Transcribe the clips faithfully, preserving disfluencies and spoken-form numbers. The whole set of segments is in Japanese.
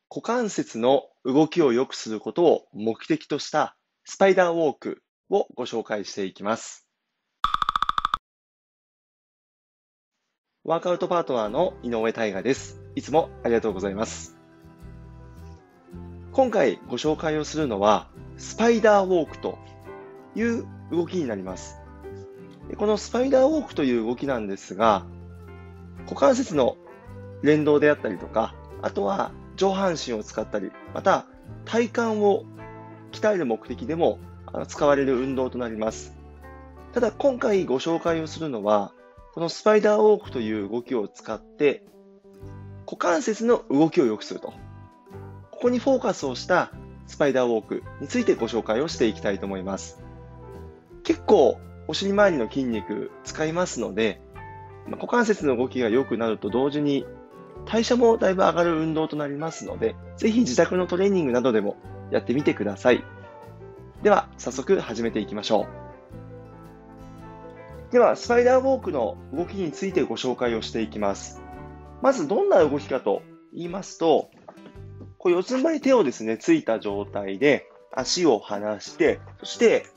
股関節の動きを良くすることを目的としたスパイダーウォークをご紹介していきます。ワークアウトパートナーの井上大我です。いつもありがとうございます。今回ご紹介をするのはスパイダーウォークという動きになります。このスパイダーウォークという動きなんですが、股関節の連動であったりとか、あとは上半身を使ったり、また体幹を鍛える目的でも使われる運動となります。ただ今回ご紹介をするのは、このスパイダーウォークという動きを使って股関節の動きを良くすると。ここにフォーカスをしたスパイダーウォークについてご紹介をしていきたいと思います。結構お尻周りの筋肉使いますので、股関節の動きが良くなると同時に代謝もだいぶ上がる運動となりますので、ぜひ自宅のトレーニングなどでもやってみてください。では早速始めていきましょう。ではスパイダーウォークの動きについてご紹介をしていきます。まずどんな動きかと言いますと、こう四つん這いに手をですねついた状態で足を離して、そして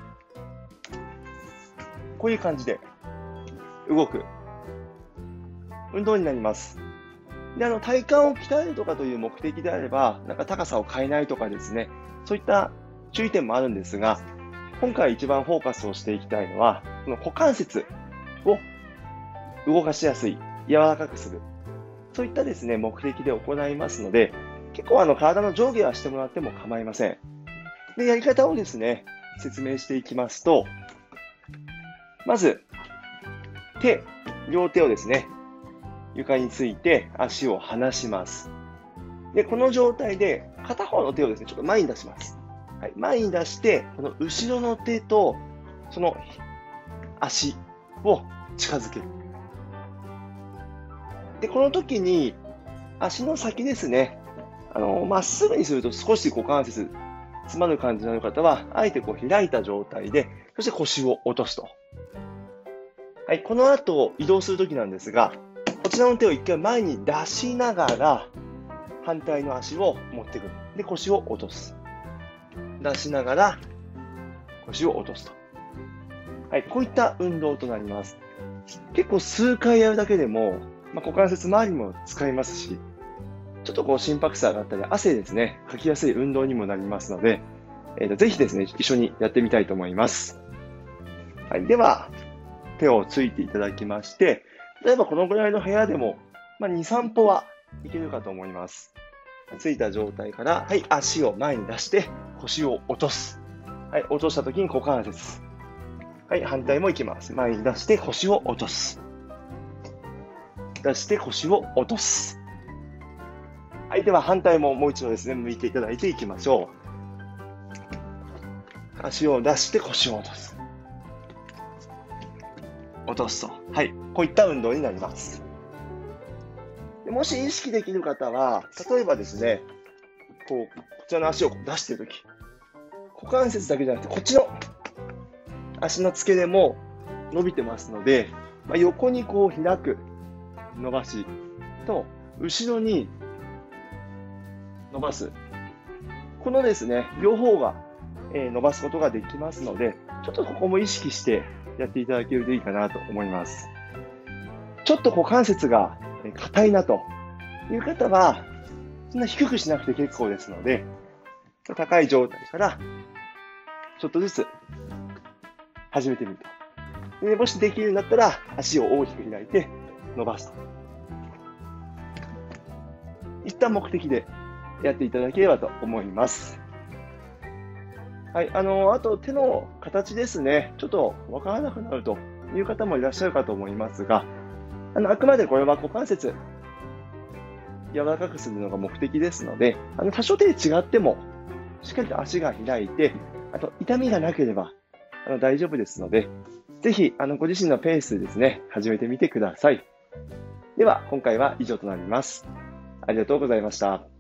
こういう感じで動く運動になります。で、あの体幹を鍛えるとかという目的であれば、なんか高さを変えないとかですね、そういった注意点もあるんですが、今回一番フォーカスをしていきたいのは、この股関節を動かしやすい、柔らかくする、そういったですね目的で行いますので、結構あの体の上下はしてもらっても構いません。で、やり方をですね説明していきますと、まず手、両手をですね床について足を離します。で、この状態で片方の手をですねちょっと前に出します。はい、前に出して、この後ろの手とその足を近づける。で、この時に足の先ですね、あのまっすぐにすると少し股関節詰まる感じの方は、あえてこう開いた状態で、そして腰を落とすと。はい、この後移動するときなんですが、こちらの手を一回前に出しながら、反対の足を持ってくる。で、腰を落とす。出しながら、腰を落とすと。はい、こういった運動となります。結構数回やるだけでも、まあ、股関節周りも使いますし、ちょっとこう心拍数上がったり、汗ですね、かきやすい運動にもなりますので、えーと、ぜひですね、一緒にやってみたいと思います。はい、では、手をついていただきまして、例えばこのぐらいの部屋でも、まあ、に、さん歩はいけるかと思います。ついた状態から、はい、足を前に出して腰を落とす。はい、落とした時に股関節。はい、反対もいきます。前に出して腰を落とす。出して腰を落とす。はい、では反対ももう一度ですね、向いていただいていきましょう。足を出して腰を落とす。落とすと。はい。こういった運動になります。でもし意識できる方は、例えばですね、こう、こちらの足を出しているとき、股関節だけじゃなくて、こっちの足の付け根も伸びてますので、まあ、横にこう開く伸ばしと、後ろに伸ばす。このですね、両方が、えー、伸ばすことができますので、ちょっとここも意識してやっていただけるといいかなと思います。ちょっと股関節が硬いなという方は、そんな低くしなくて結構ですので、高い状態からちょっとずつ始めてみると。で、もしできるんだったら足を大きく開いて伸ばすといった目的でやっていただければと思います。はい、あの、あと手の形ですね、ちょっとわからなくなるという方もいらっしゃるかと思いますが、あの、あくまでこれは股関節柔らかくするのが目的ですので、あの、多少手で違っても、しっかりと足が開いて、あと痛みがなければあの大丈夫ですので、ぜひあのご自身のペースでですね、始めてみてください。では、今回は以上となります。ありがとうございました。